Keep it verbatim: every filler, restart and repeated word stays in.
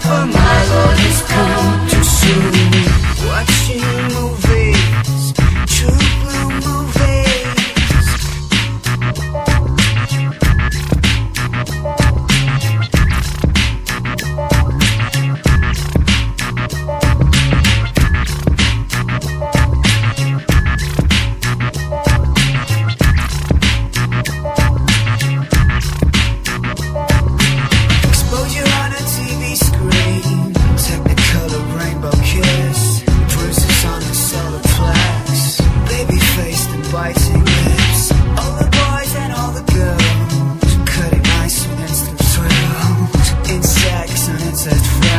but my Lord has come too soon. Watching movies, true blue movies. Exposure on a T V screen, Technicolor rainbow kiss, bruises on the solar plex, baby faced and biting lips. All the boys and all the girls, cutting ice with instant thrills, insects and insect friends.